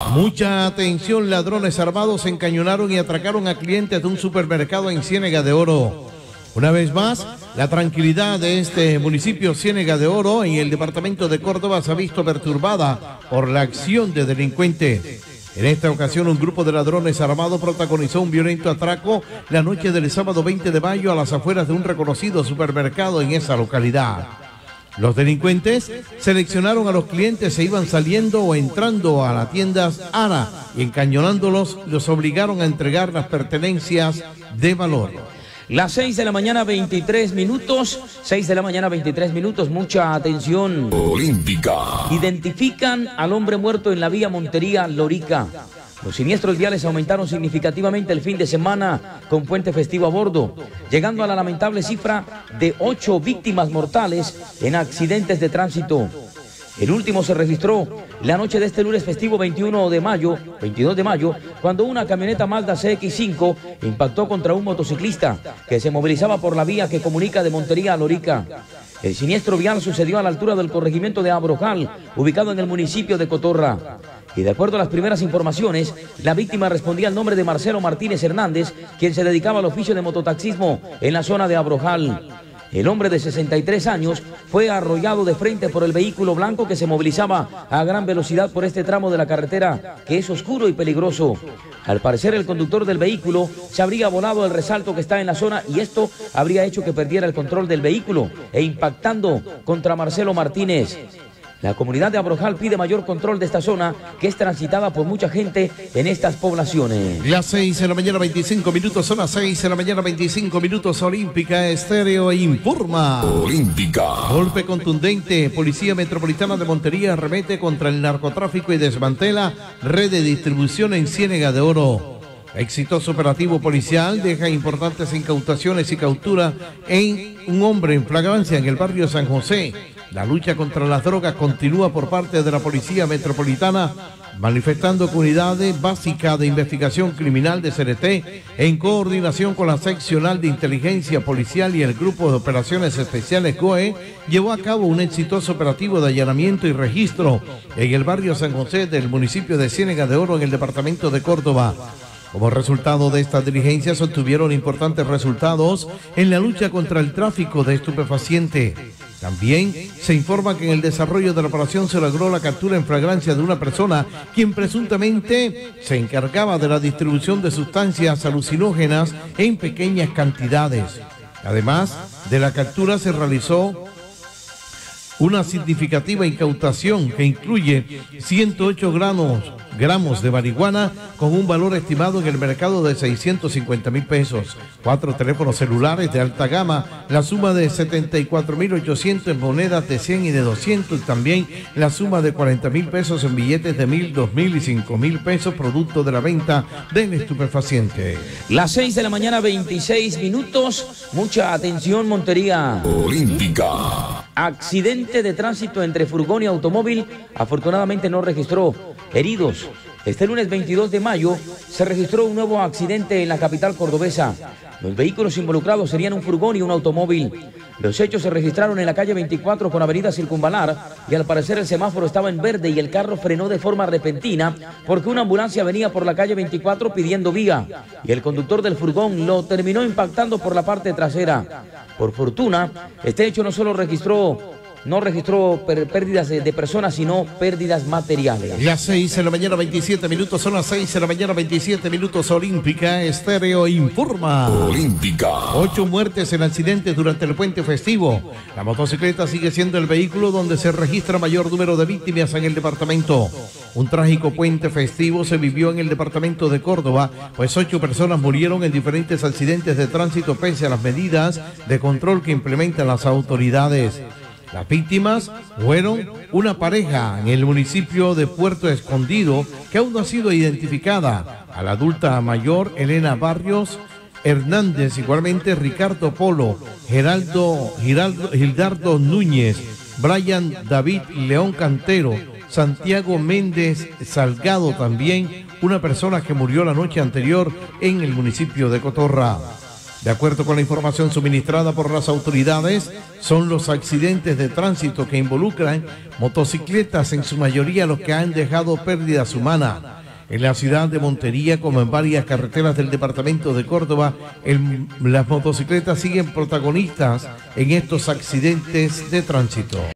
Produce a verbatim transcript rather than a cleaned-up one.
Mucha atención, ladrones armados encañonaron y atracaron a clientes de un supermercado en Ciénega de Oro. Una vez más, la tranquilidad de este municipio Ciénega de Oro en el departamento de Córdoba se ha visto perturbada por la acción de delincuentes. En esta ocasión, un grupo de ladrones armados protagonizó un violento atraco la noche del sábado veinte de mayo a las afueras de un reconocido supermercado en esa localidad. Los delincuentes seleccionaron a los clientes e iban saliendo o entrando a las tiendas Ara y encañonándolos los obligaron a entregar las pertenencias de valor. Las seis de la mañana, veintitrés minutos. seis de la mañana, veintitrés minutos. Mucha atención. Olímpica. Identifican al hombre muerto en la vía Montería-Lorica. Los siniestros viales aumentaron significativamente el fin de semana con puente festivo a bordo, llegando a la lamentable cifra de ocho víctimas mortales en accidentes de tránsito. El último se registró la noche de este lunes festivo veintiuno de mayo, veintidós de mayo, cuando una camioneta Mazda C X cinco impactó contra un motociclista que se movilizaba por la vía que comunica de Montería a Lorica. El siniestro vial sucedió a la altura del corregimiento de Abrojal, ubicado en el municipio de Cotorra. Y de acuerdo a las primeras informaciones, la víctima respondía al nombre de Marcelo Martínez Hernández, quien se dedicaba al oficio de mototaxismo en la zona de Abrojal. El hombre de sesenta y tres años fue arrollado de frente por el vehículo blanco que se movilizaba a gran velocidad por este tramo de la carretera, que es oscuro y peligroso. Al parecer, el conductor del vehículo se habría volado el resalto que está en la zona y esto habría hecho que perdiera el control del vehículo e impactando contra Marcelo Martínez. La comunidad de Abrojal pide mayor control de esta zona que es transitada por mucha gente en estas poblaciones. Las seis de la mañana, veinticinco minutos, son las seis de la mañana, veinticinco minutos. Olímpica Estéreo informa. Olímpica. Golpe contundente. Policía Metropolitana de Montería arremete contra el narcotráfico y desmantela red de distribución en Ciénega de Oro. Exitoso operativo policial deja importantes incautaciones y captura en un hombre en flagrancia en el barrio San José. La lucha contra las drogas continúa por parte de la Policía Metropolitana, manifestando que Unidades Básicas de Investigación Criminal de C N T, en coordinación con la Seccional de Inteligencia Policial y el Grupo de Operaciones Especiales C O E, llevó a cabo un exitoso operativo de allanamiento y registro en el barrio San José del municipio de Ciénega de Oro en el departamento de Córdoba. Como resultado de estas diligencias, obtuvieron importantes resultados en la lucha contra el tráfico de estupefacientes. También se informa que en el desarrollo de la operación se logró la captura en flagrancia de una persona quien presuntamente se encargaba de la distribución de sustancias alucinógenas en pequeñas cantidades. Además de la captura se realizó una significativa incautación que incluye ciento ocho gramos, gramos de marihuana con un valor estimado en el mercado de seiscientos cincuenta mil pesos, cuatro teléfonos celulares de alta gama, la suma de setenta y cuatro mil ochocientos en monedas de cien y de doscientos y también la suma de cuarenta mil pesos en billetes de mil, dos mil y cinco mil pesos producto de la venta del estupefaciente. Las seis de la mañana, veintiséis minutos. Mucha atención, Montería. Olímpica. Accidente de tránsito entre furgón y automóvil, afortunadamente no registró heridos. Este lunes veintidós de mayo se registró un nuevo accidente en la capital cordobesa. Los vehículos involucrados serían un furgón y un automóvil. Los hechos se registraron en la calle veinticuatro con avenida Circunvalar y al parecer el semáforo estaba en verde y el carro frenó de forma repentina porque una ambulancia venía por la calle veinticuatro pidiendo vía y el conductor del furgón lo terminó impactando por la parte trasera. Por fortuna, este hecho no solo registró No registró pérdidas de, de personas, sino pérdidas materiales. Las seis de la mañana, veintisiete minutos, son las seis de la mañana, veintisiete minutos. Olímpica Estéreo informa. Olímpica. Ocho muertes en accidentes durante el puente festivo. La motocicleta sigue siendo el vehículo donde se registra mayor número de víctimas en el departamento. Un trágico puente festivo se vivió en el departamento de Córdoba, pues ocho personas murieron en diferentes accidentes de tránsito pese a las medidas de control que implementan las autoridades. Las víctimas fueron una pareja en el municipio de Puerto Escondido que aún no ha sido identificada. A la adulta mayor, Elena Barrios Hernández, igualmente Ricardo Polo, Geraldo, Giraldo, Gildardo Núñez, Brian David León Cantero, Santiago Méndez Salgado también, una persona que murió la noche anterior en el municipio de Cotorra. De acuerdo con la información suministrada por las autoridades, son los accidentes de tránsito que involucran motocicletas en su mayoría los que han dejado pérdidas humanas. En la ciudad de Montería, como en varias carreteras del departamento de Córdoba, el, las motocicletas siguen protagonistas en estos accidentes de tránsito.